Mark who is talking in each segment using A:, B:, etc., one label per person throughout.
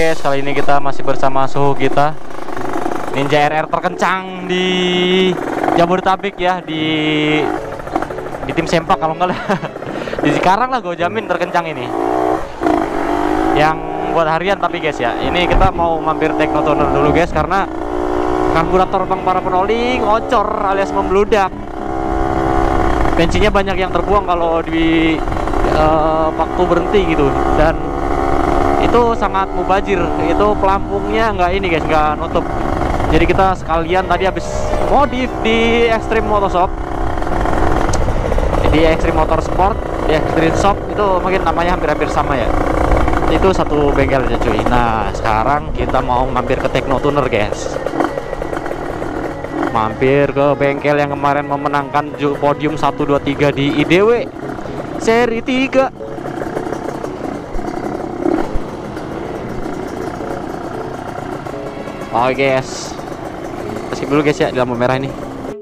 A: guys, kali ini kita masih bersama suhu kita Ninja RR terkencang di Jabodetabek ya, di tim Sempak kalau enggak lah di Cikarang lah, gue jamin terkencang ini. Yang buat harian tapi guys ya, ini kita mau mampir Teknotuner dulu guys, karena karburator Bang Parapenoli ngocor alias membludak. Bensinnya banyak yang terbuang kalau di waktu berhenti gitu, dan itu sangat mubazir. Itu pelampungnya nggak ini guys, nggak nutup. Jadi kita sekalian tadi habis modif di Extreme Motorshop, di Extreme Motorsport, di Extreme Shop, itu mungkin namanya hampir-hampir sama ya. Itu satu bengkel aja cuy. Nah sekarang kita mau mampir ke Teknotuner guys, mampir ke bengkel yang kemarin memenangkan podium 1, 2, 3 di IDW seri 3. Oke guys, skip dulu guys ya di lampu merah ini.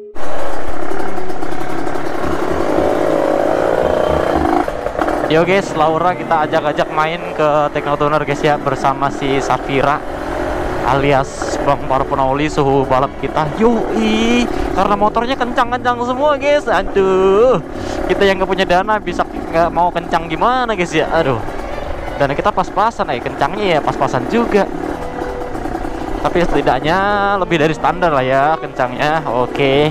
A: Yo guys, Laura kita ajak-ajak main ke Teknotuner guys ya, bersama si Safira alias Bang Parapenoli suhu balap kita. Yoi, karena motornya kencang-kencang semua guys. Aduh, kita yang nggak punya dana bisa nggak mau kencang gimana guys ya. Aduh, dan kita pas-pasan kencangnya ya, pas-pasan juga. Tapi setidaknya lebih dari standar lah ya kencangnya. Oke.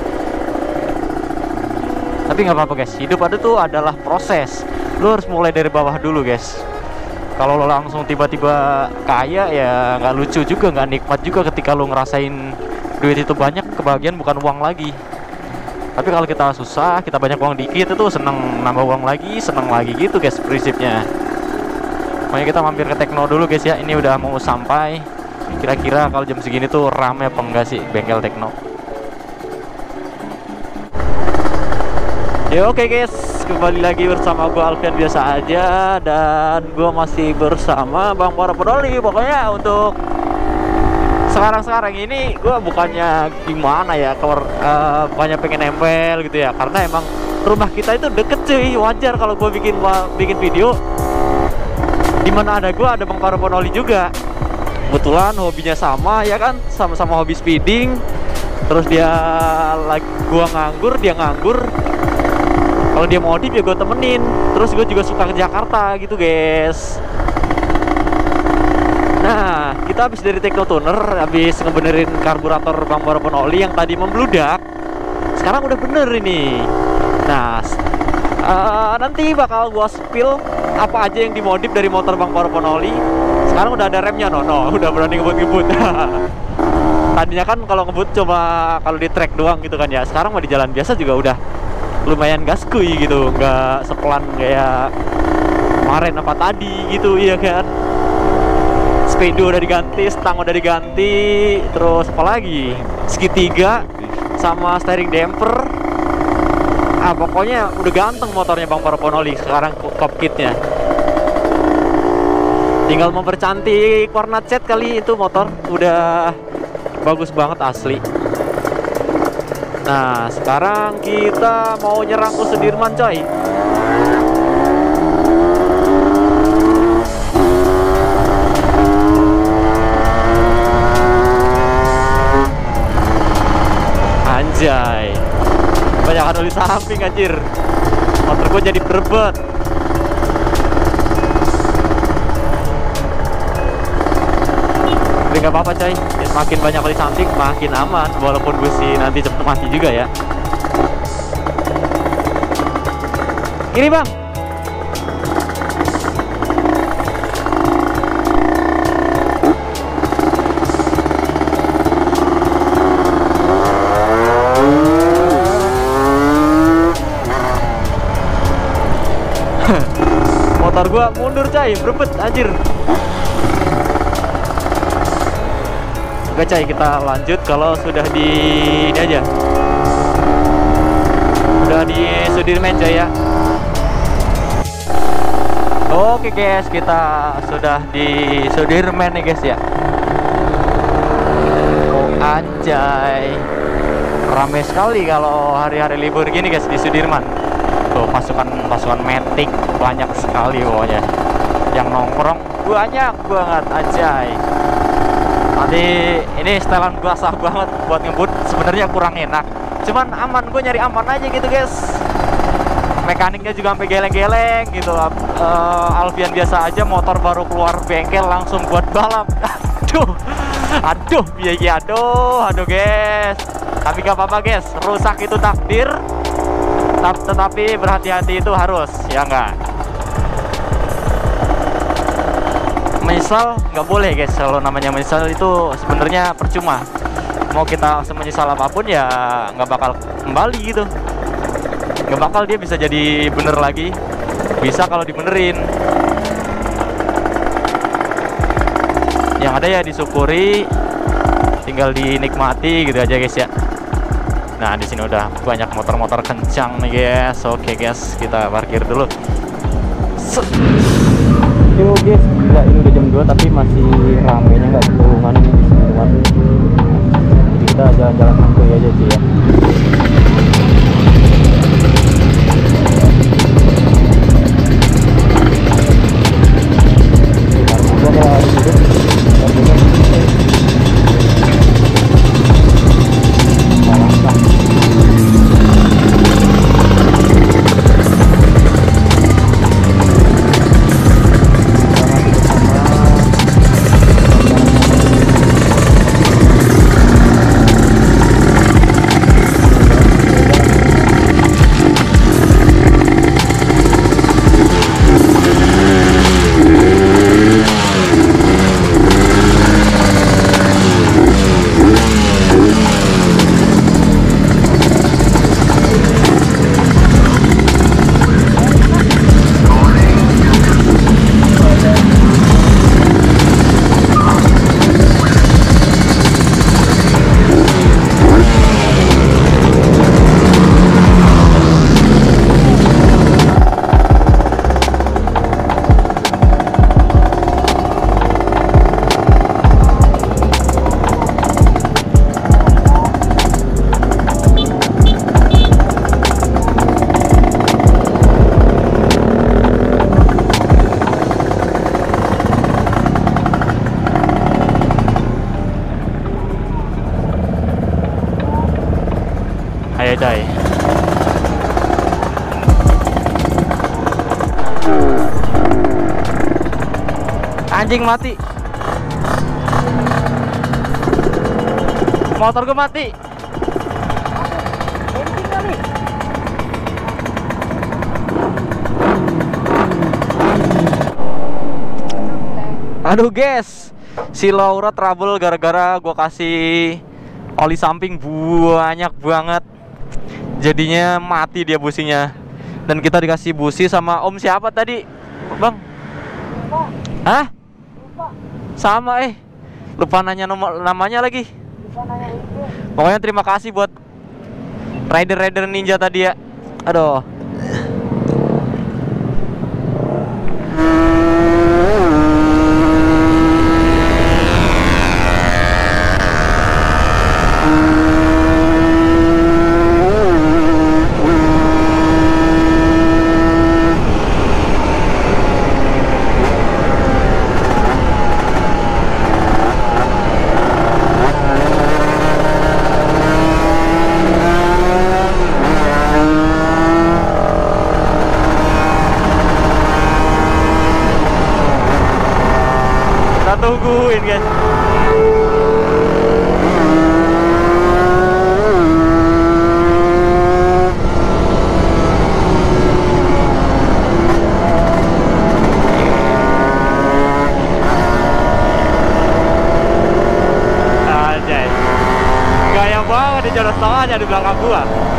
A: Tapi nggak apa-apa guys, hidup ada tuh adalah proses. Lu harus mulai dari bawah dulu guys. Kalau lo langsung tiba-tiba kaya ya nggak lucu juga, nggak nikmat juga ketika lo ngerasain duit itu banyak, kebahagiaan bukan uang lagi. Tapi kalau kita susah, kita banyak uang dikit, itu seneng nambah uang lagi, seneng lagi gitu guys prinsipnya. Makanya kita mampir ke Tekno dulu guys ya. Ini udah mau sampai. Kira-kira kalau jam segini tuh rame apa enggak sih bengkel Tekno? Ya oke guys, kembali lagi bersama gue Alfian biasa aja, dan gue masih bersama Bang Parapenoli. Pokoknya untuk sekarang ini gue bukannya gimana ya, bukannya pengen nempel gitu ya, karena emang rumah kita itu deket cuy. Wajar kalau gue bikin video dimana ada gue, ada Bang Parapenoli juga. Kebetulan hobinya sama ya kan, sama-sama hobi speeding. Terus gua nganggur, dia nganggur. Kalau dia modif ya gue temenin. Terus gue juga suka ke Jakarta gitu guys. Nah kita habis dari Teknotuner, habis ngebenerin karburator Bang Parapenoli yang tadi membludak. Sekarang udah bener ini. Nah nanti bakal gua spill apa aja yang dimodif dari motor Bang Parapenoli. Sekarang udah ada remnya, udah berani ngebut-ngebut. Tadinya kan kalau ngebut cuma kalau di track doang gitu kan ya. Sekarang mah di jalan biasa juga udah lumayan gaskui gitu, nggak sepelan kayak kemarin apa tadi gitu, iya kan. Speedo udah diganti, stang udah diganti, terus apa lagi? Segitiga sama steering damper. Pokoknya udah ganteng motornya Bang Parapenoli sekarang, cockpitnya. Tinggal mempercantik warna cat kali, itu motor udah bagus banget asli. Nah sekarang kita mau nyerang ke Sudirman coy. Anjay, banyak ada di samping anjir. Motor gue jadi berebut. Tapi nggak apa-apa coy, makin banyak kali samping makin aman. Walaupun gue sih nanti cepet mati juga ya. Kiri bang. Motor gua mundur coy, berebut anjir. Oke coy, kita lanjut kalau sudah di ini aja. Udah di Sudirman coy ya. Oke guys, kita sudah di Sudirman nih guys ya. Oh anjay, ramai sekali kalau hari-hari libur gini guys di Sudirman. Tuh pasukan Matic banyak sekali pokoknya yang nongkrong. banyak banget anjay. Nanti ini setelan gua sah banget buat ngebut, sebenarnya kurang enak. Cuman aman, gue nyari aman aja gitu guys. Mekaniknya juga sampai geleng-geleng gitu. Alfian biasa aja, motor baru keluar bengkel langsung buat balap. Aduh, biaya, aduh guys. Tapi gak apa-apa guys, rusak itu takdir. Tetapi berhati-hati itu harus, ya enggak? Menyesal nggak boleh guys. Kalau namanya menyesal itu sebenarnya percuma. Mau kita semenyesal apapun ya nggak bakal kembali gitu. Nggak bakal dia bisa jadi bener lagi. Bisa kalau dibenerin. Yang ada ya disyukuri, tinggal dinikmati gitu aja guys ya. Nah di sini udah banyak motor-motor kencang nih guys. Oke guys, kita parkir dulu. Yo guys, gila ini udah jam 2 tapi masih ramenya nggak keturungan ini di sini teman. Jadi kita jalan-jalan santuy aja sih ya. Ayo Day. Anjing mati. Motor gue mati. Aduh guys, si Laura trouble gara-gara gue kasih oli samping banyak banget. Jadinya mati dia businya. Dan kita dikasih busi sama om siapa tadi bang? Hah? Sama lupa nanya namanya lagi. Pokoknya terima kasih buat rider-rider ninja tadi ya. Aduh. Tungguin guys. Anjay, gaya banget di jalan tengahnya di belakang gua.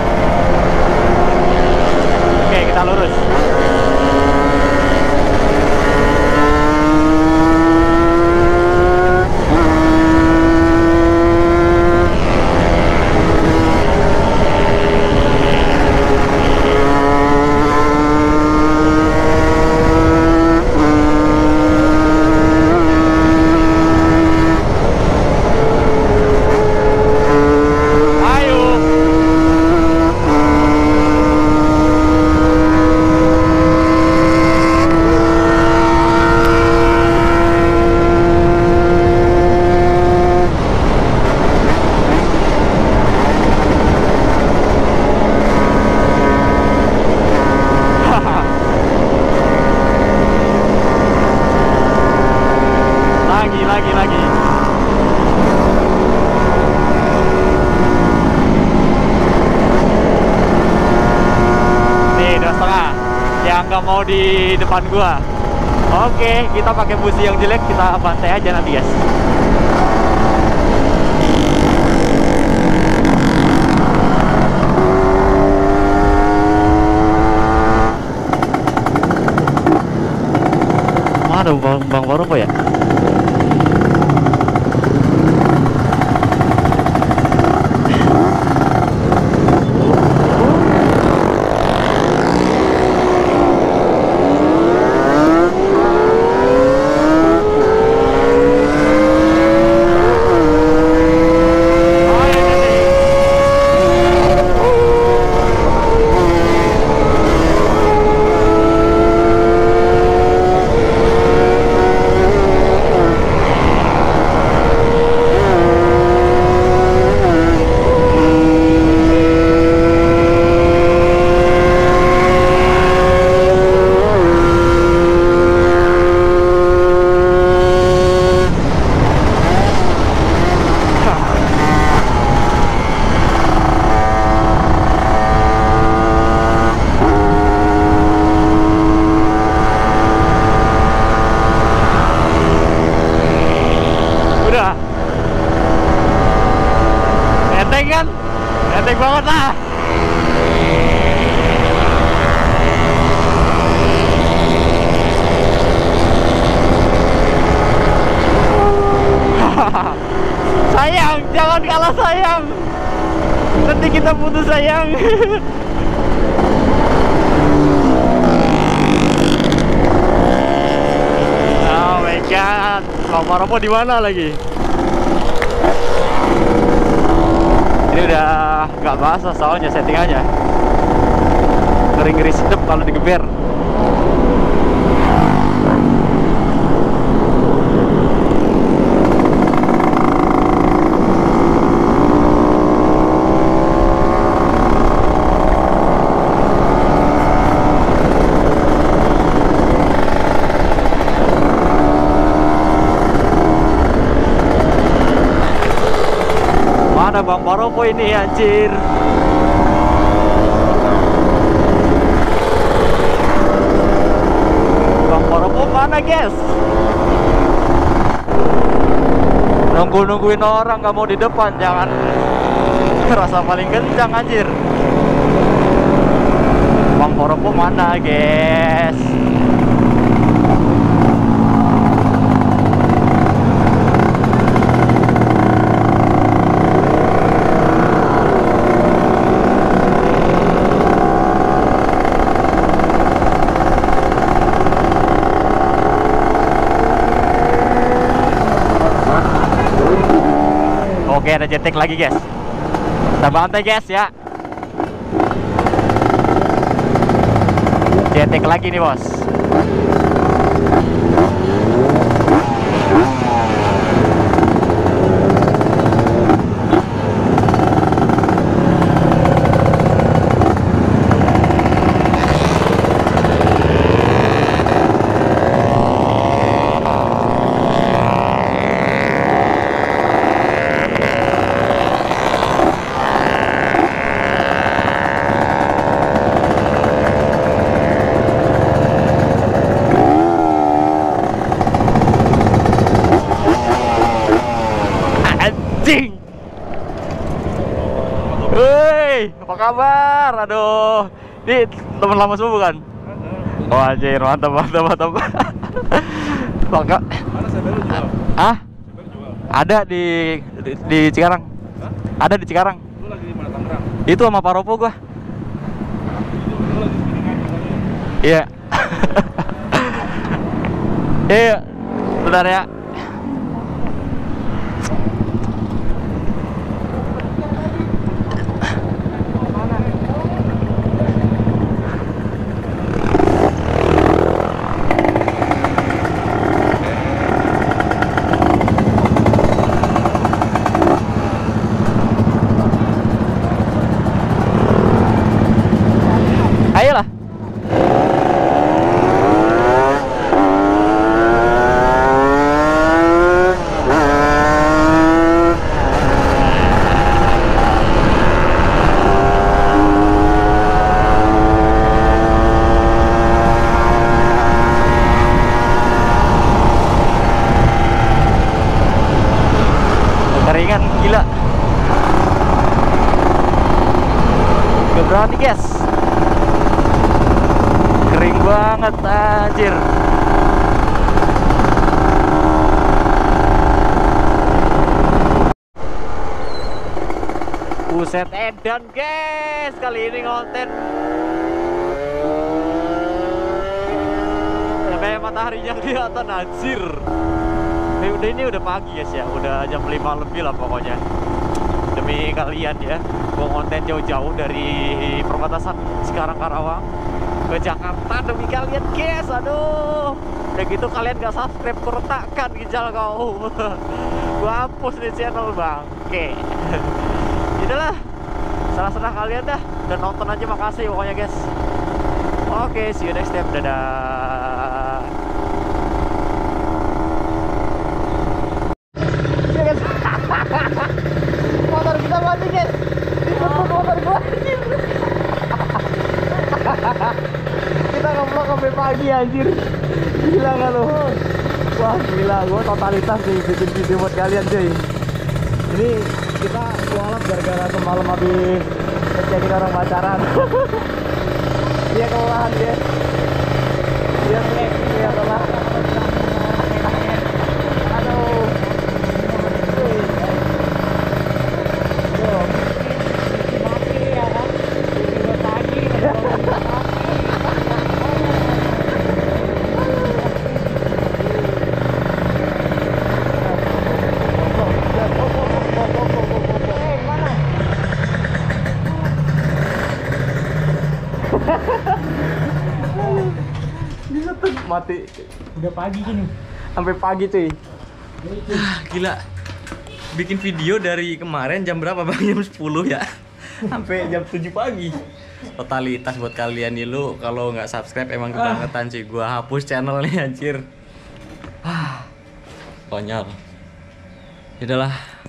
A: Oke, kita lurus. nggak mau di depan gua. Oke, kita pakai busi yang jelek, kita bantai aja nanti guys. Mana bang baru apa ya? Enteng kan? Enteng banget lah. Sayang, jangan kalah sayang. Nanti kita putus sayang. Oh my god, Bang Paropo di mana lagi? Ini udah nggak basah soalnya settingannya. Ngeri-ngeri sedep kalau digeber. Mana Bang Paropo ini anjir? Bang Paropo mana guys? Nungguin orang nggak mau di depan, jangan kerasa paling kencang anjir. Bang Paropo mana guys? Oke, ada jetek lagi guys. Kita bantai guys ya. Jetek lagi nih bos. Anjing. Hei, apa kabar? Aduh, ini teman lama semua bukan? Oh anjir, mantap. Maka
B: Mana saya baru jual?
A: ah,
B: Saya baru jual.
A: ada di Cikarang.
B: Hah?
A: Ada di Cikarang.
B: Lu lagi di mana, Tangerang?
A: Itu sama Paropo gua.
B: Lu lagi spinningan katanya.
A: Iya. Iya, bentar ya. Ayolah. Gak berani guys. Kering banget anjir. Buset edan guys, kali ini konten sampai mataharinya kelihatan anjir. Ini udah pagi guys ya, udah jam 5 lebih lah pokoknya. Demi kalian ya, gua konten jauh-jauh dari perbatasan Cikarang Karawang ke Jakarta demi kalian guys. Aduh, udah gitu kalian gak subscribe, kuretakan ginjal kau. Gua hapus di channel bangke. Itulah salah senang kalian dah, dan nonton aja, makasih pokoknya guys. Oke, see you next time, dadah. Motor kita mati guys, ditutup motor gua. Kita nge-vlog sampai pagi anjir, gila gak lu? Wah gila, gua totalitas nih bikin video buat kalian cuy. Ini kita kualat gara-gara semalam habis ngecekin orang pacaran. Dia kelelahan dia. Dia lelah. Aduh. Mati ya kan? Udah pagi. Mati.
C: Udah pagi gini.
A: Sampai pagi cuy. Gila. Bikin video dari kemarin jam berapa bang? Jam 10 ya. Sampai jam 7 pagi. Totalitas buat kalian nih lu. Kalau nggak subscribe emang kebangetan cuy. Gua hapus channelnya anjir. Konyol. Yaudahlah.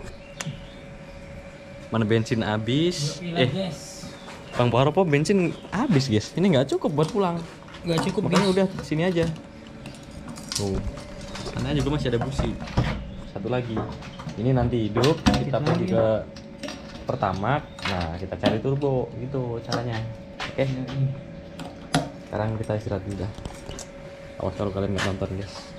A: Mana bensin habis? Bang Paropo bensin habis guys. Ini nggak cukup buat pulang.
C: Nggak cukup,
A: Makanya udah sini aja. Sana juga masih ada busi. Satu lagi. Ini nanti hidup, kita pergi ke Pertamax. Nah, kita cari turbo gitu caranya. Oke. Sekarang kita istirahat dulu dah. Awas kalau kalian nggak nonton guys.